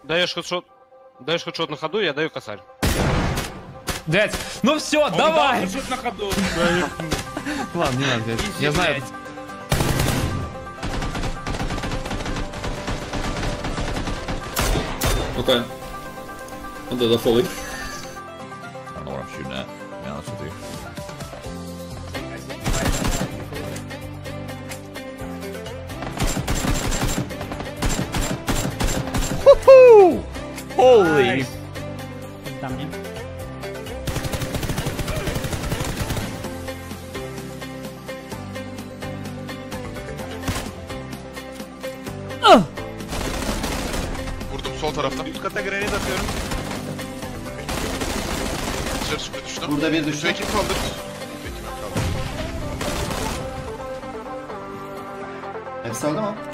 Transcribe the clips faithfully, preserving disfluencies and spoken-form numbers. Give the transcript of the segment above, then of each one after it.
Даешь хедшот. Даешь хедшот на ходу, я даю косарь. Блять, ну все, давай! Хедшот на ходу. Ладно, не надо, блядь. Я знаю. Okay. Under the fully. I don't know what I'm shooting at, to be honest with you. Woohoo! Holy! Vurdum sol taraftan. Üst kata grenade atıyorum. Dışarı süpür düştüm. Burada bir düştü. Peki kaldır. Peki ben kaldım. Hepsi öldü mü?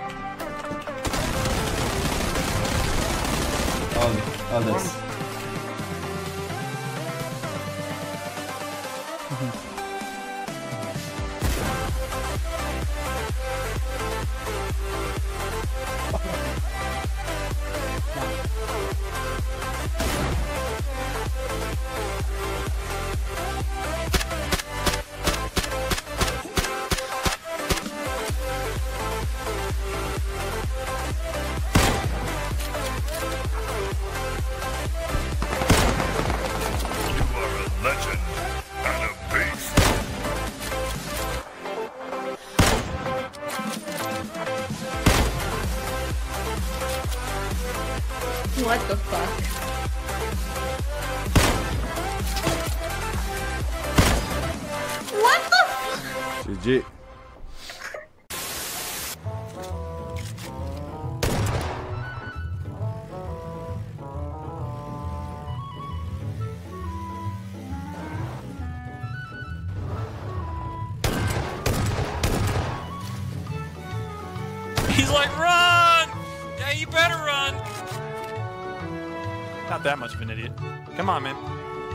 Aldık. Aldık. What the fuck? What the fuck? G G. He's like, run! Yeah, you better run! Not that much of an idiot. Come on, man.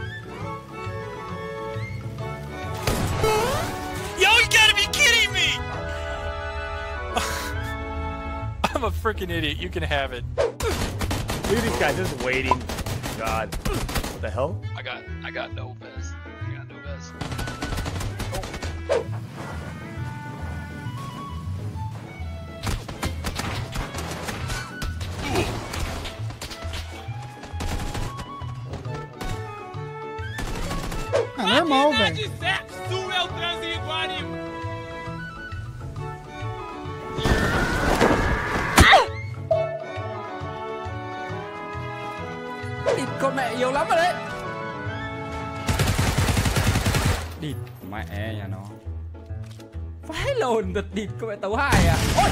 Yo, you gotta be kidding me! I'm a freaking idiot. You can have it. Look at these guys just waiting. God. What the hell? I got, I got no vest. I got no vest. Ah, normal, velho. Sexo é o transito anima. Địt con mẹ nhiều lắm rồi đấy. Địt mẹ nhà nó. Phái lồn địch địt con mẹ tấu hai à. Ôi.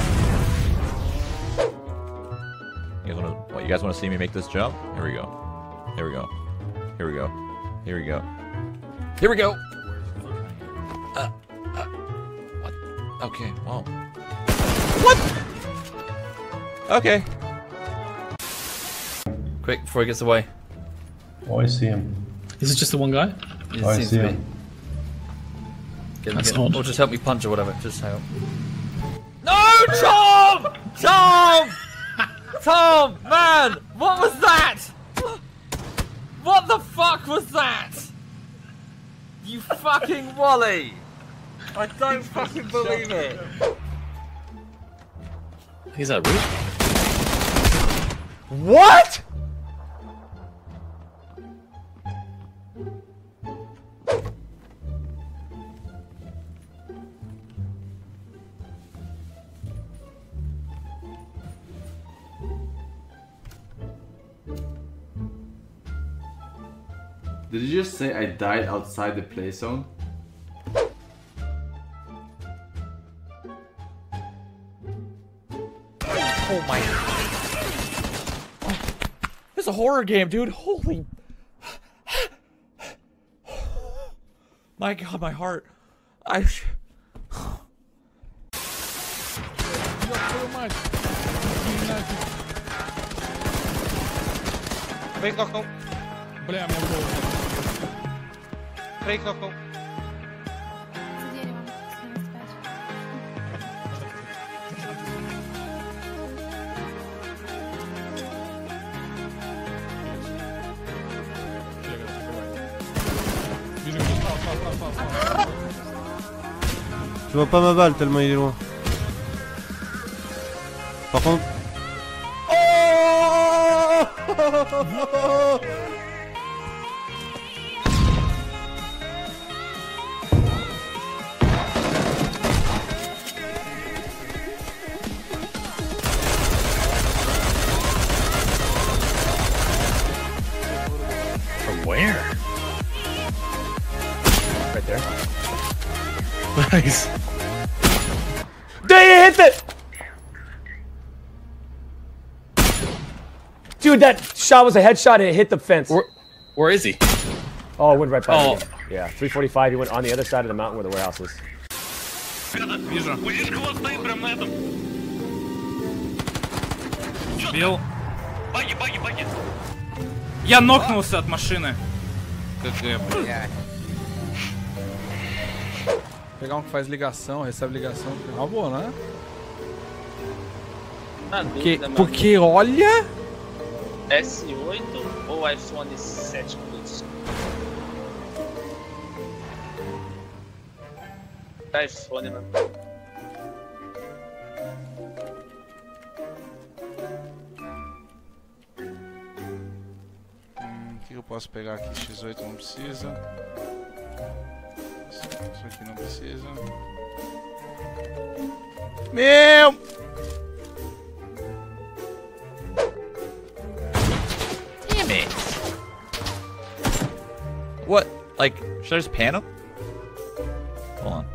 You guys wanna, what, you guys wanna see me make this jump? Here we go. Here we go. Here we go. Here we go. Here we go. Uh, uh, what? Okay, well. What? Okay. Quick, before he gets away. Oh, I see him. Is it just the one guy? It Oh, I seems see to be. him. Get him, That's get him. odd. Or just help me punch or whatever. Just help. No, Tom! Tom! Tom, man! What was that? What the fuck was that? You fucking Wally! I don't fucking believe it. He's at roof. What? Did you just say I died outside the play zone? Oh my. Oh, this is a horror game, dude. Holy. My god, my heart. I. Fake knocknul. Бля, мой голос. Fake knocknul. За деревом. семьдесят пять. Je vois pas ma balle tellement il est loin. Par contre... Oh From where? Right there. Nice. They hit it! Dude, that shot was a headshot and it hit the fence. Where, where is he? Oh, it went right by Oh. me. Yeah, three forty-five, he went on the other side of the mountain where the warehouse is. Вижу. стоит прям на этом. Бил. Баги, баги, баги. Я нокнулся от машины. Pegar um que faz ligação, recebe ligação. É uma boa, né? Porque, porque olha. S oito ou iPhone sete Plus? iPhone, mano. Hum, o que eu posso pegar aqui? X oito não precisa. Isso aqui não precisa. Meu! Damn it! What? Like, should I just pan him? Hold on.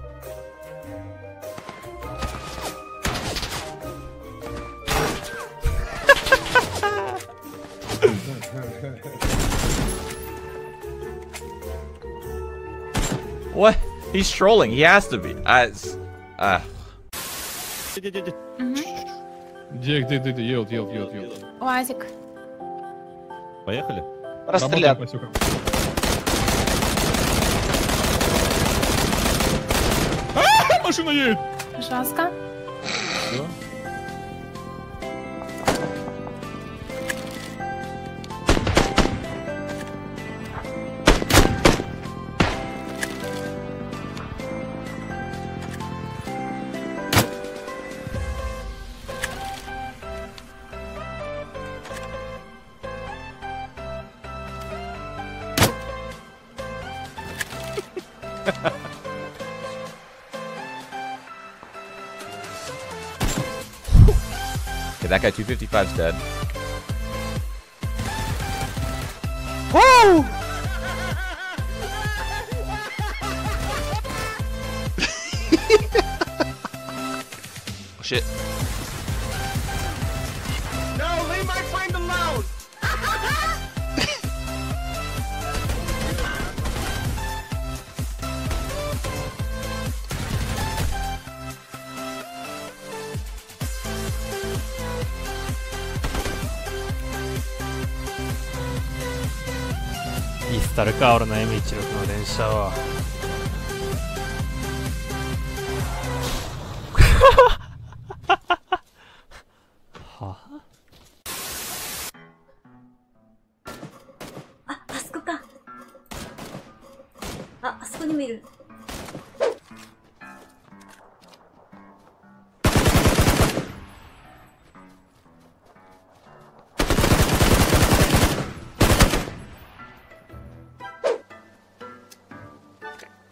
What? He's trolling. He has to be. I, uh. Где, где, где, yield, yield, yield, yield. Уазик. Поехали. Расстрелят. А, машина едет! Жестко. Okay, that guy two fifty-five's dead. Woo! Oh, shit. No, leave my friend alone! イスタルカオルの エムじゅうろく の電車ははあ、あそこか。あ、あそこにもいる。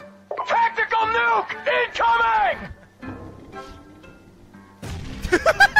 Tactical nuke incoming!